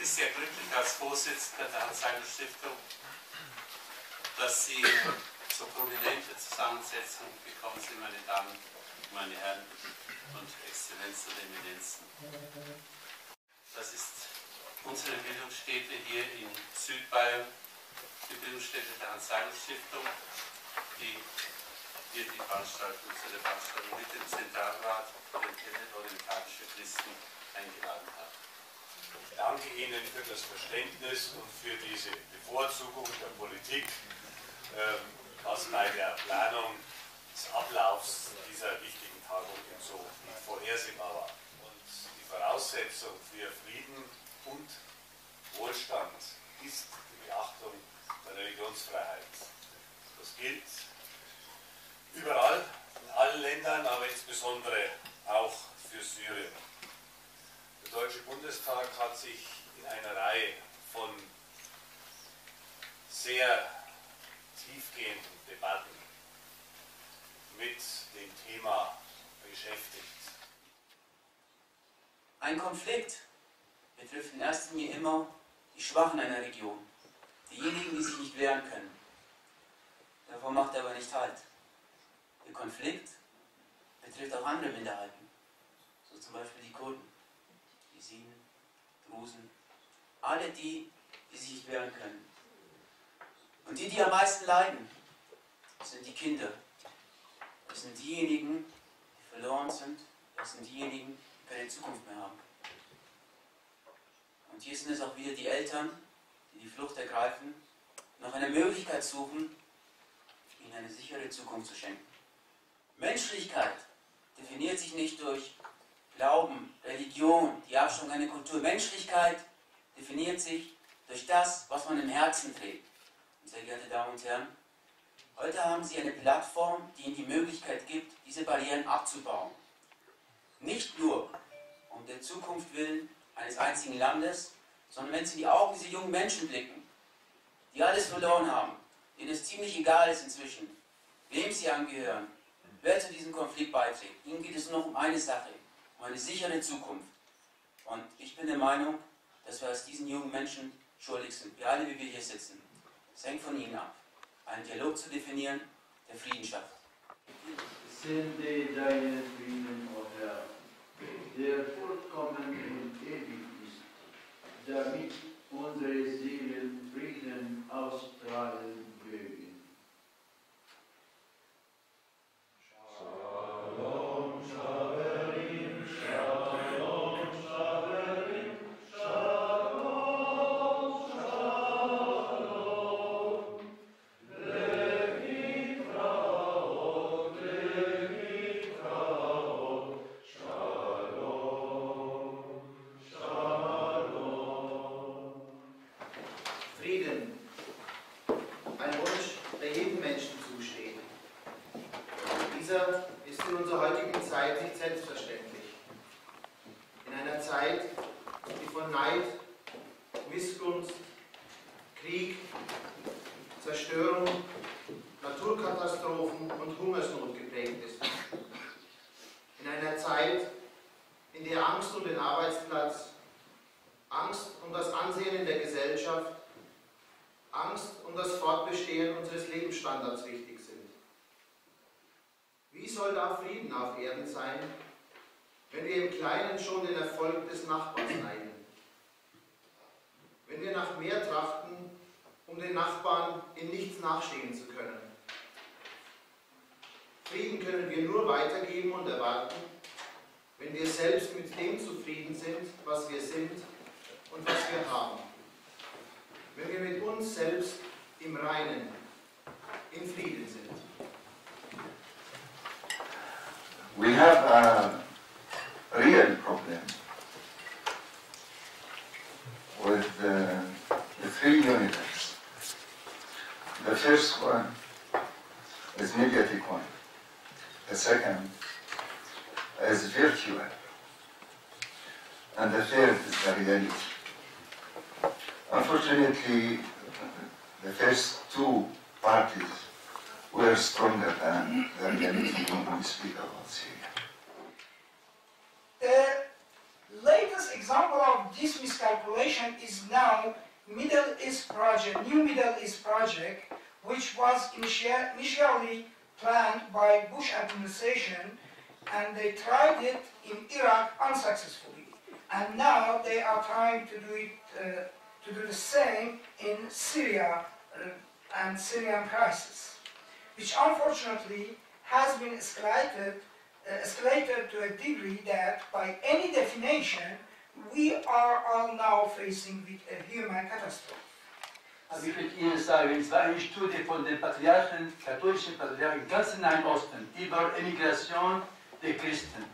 bin sehr glücklich als Vorsitzender der Hans-Seidel-Stiftung, dass Sie so prominente Zusammensetzung bekommen Sie, meine Damen, meine Herren und Exzellenzen und Eminenzen. Das ist unsere Bildungsstätte hier in Südbayern, die Bildungsstätte der Hans-Seidel-Stiftung, die hier die Veranstaltung zu der Veranstaltung mit dem Zentralrat der orientalischen Christen eingeladen hat. Ich danke Ihnen für das Verständnis und für diese Bevorzugung der Politik, was bei der Planung des Ablaufs dieser wichtigen Tagung so vorhersehbar war. Und die Voraussetzung für Frieden und Wohlstand ist die Beachtung der Religionsfreiheit. Das gilt überall, in allen Ländern, aber insbesondere auch für Syrien. Der Deutsche Bundestag hat sich in einer Reihe von sehr tiefgehenden Debatten mit dem Thema beschäftigt. Ein Konflikt betrifft in erster Linie immer die Schwachen einer Region, diejenigen, die sich nicht wehren können. Davor macht er aber nicht Halt. Der Konflikt betrifft auch andere Minderheiten, so zum Beispiel die Kurden, die Jesiden, Drusen, alle die, die sich nicht wehren können. Und die, die am meisten leiden, sind die Kinder. Das sind diejenigen, die verloren sind, das sind diejenigen, die keine Zukunft mehr haben. Und hier sind es auch wieder die Eltern, die die Flucht ergreifen, nach einer Möglichkeit suchen, ihnen eine sichere Zukunft zu schenken. Menschlichkeit definiert sich nicht durch Glauben, Religion, die Abstammung einer Kultur. Menschlichkeit definiert sich durch das, was man im Herzen trägt. Und sehr geehrte Damen und Herren, heute haben Sie eine Plattform, die Ihnen die Möglichkeit gibt, diese Barrieren abzubauen. Nicht nur um der Zukunft willen eines einzigen Landes, sondern wenn Sie in die Augen dieser jungen Menschen blicken, die alles verloren haben, denen es ziemlich egal ist inzwischen, wem sie angehören, wer zu diesem Konflikt beiträgt. Ihnen geht es nur noch um eine Sache, um eine sichere Zukunft. Und ich bin der Meinung, dass wir es diesen jungen Menschen schuldig sind, wir alle, wie wir hier sitzen. Es hängt von Ihnen ab, einen Dialog zu definieren, der Frieden schafft. Sende deinen Frieden, o Herr, der vollkommen und ewig ist, damit unsere Seelen Frieden ausstrahlen mögen. Frieden, ein Wunsch, der jedem Menschen zusteht. Dieser ist in unserer heutigen Zeit nicht selbstverständlich. In einer Zeit, die von Neid, Missgunst, Krieg, Zerstörung, Naturkatastrophen und Hungersnot geprägt ist. In einer Zeit, in der Angst um den Arbeitsplatz, Angst um das Ansehen in der Gesellschaft, Angst um das Fortbestehen unseres Lebensstandards wichtig sind. Wie soll da Frieden auf Erden sein, wenn wir im Kleinen schon den Erfolg des Nachbarn neiden? Wenn wir nach mehr trachten, um den Nachbarn in nichts nachstehen zu können? Frieden können wir nur weitergeben und erwarten, wenn wir selbst mit dem zufrieden sind, was wir sind und was wir haben. Wenn wir mit uns selbst im Reinen, in Frieden sind. We have a real problem with the three universes. The first one is negative one. The second is virtual. And the third is the reality. Unfortunately, the first two parties were stronger than the reality when we speak about Syria. The latest example of this miscalculation organization is now Middle East Project, New Middle East Project, which was initially planned by Bush administration, and they tried it in Iraq unsuccessfully, and now they are trying to do the same in Syria and Syrian crisis, which unfortunately has been escalated to a degree that by any definition we are all now facing with a human catastrophe. Aber ich will Ihnen sagen, es war eine Studie von den Patriarchen, katholischen Patriarchen im ganzen Nahen Osten über Emigration der Christen.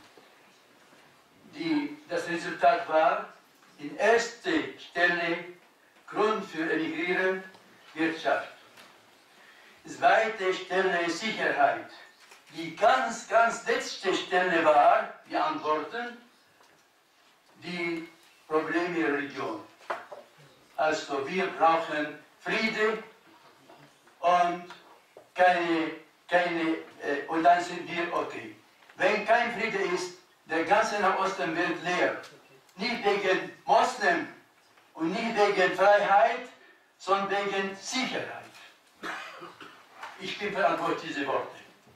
Das Resultat war, in erster Stelle Grund für Emigrieren, Wirtschaft. Zweite Stelle Sicherheit. Die ganz letzte Stelle war, die Antworten, die Probleme der Religion. Also wir brauchen Friede und und dann sind wir okay. Wenn kein Friede ist, der ganze Nahosten wird leer. Nicht wegen Moslem und nicht wegen Freiheit, sondern wegen Sicherheit. Ich bin verantwortlich für diese Worte.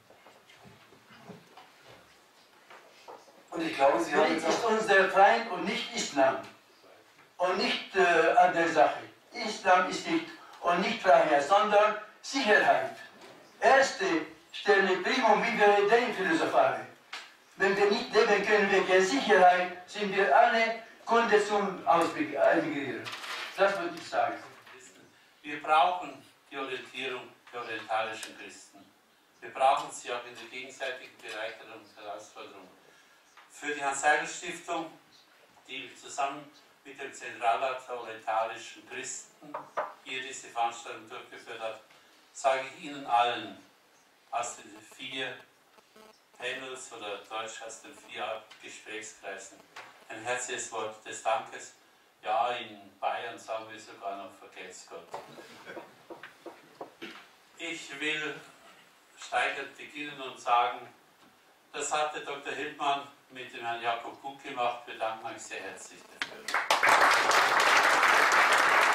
Und ich glaube, Sie haben Krieg ist unser Feind und nicht Islam. Und nicht andere Sache. Islam ist nicht und nicht Freiheit, sondern Sicherheit. Erste Stelle, primum vivere Dei Philosophare. Wenn wir nicht leben können wegen Sicherheit, sind wir alle Kunde zum Emigrieren. Das würde ich sagen. Wir brauchen die Orientierung der orientalischen Christen. Wir brauchen sie auch in der gegenseitigen Bereicherung und Herausforderung. Für die Hans-Seidel-Stiftung, die zusammen mit dem Zentralrat der orientalischen Christen hier diese Veranstaltung durchgeführt hat, sage ich Ihnen allen aus den 4 Panels oder Deutsch aus den 4 Gesprächskreisen ein herzliches Wort des Dankes. Ja, in Bayern sagen wir sogar noch vergelt's Gott. Ich will steigend beginnen und sagen, das hat der Dr. Hildmann mit dem Herrn Jakob gut gemacht. Wir danken euch sehr herzlich dafür.